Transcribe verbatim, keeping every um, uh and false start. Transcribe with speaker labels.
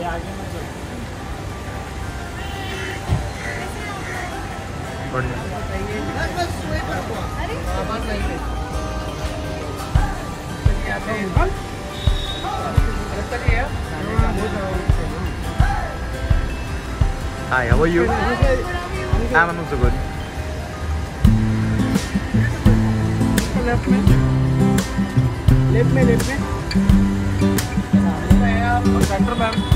Speaker 1: बढ़िया। Hi, how are you? I'm also good.
Speaker 2: Left में left में लेफ्ट में सेंटर मैम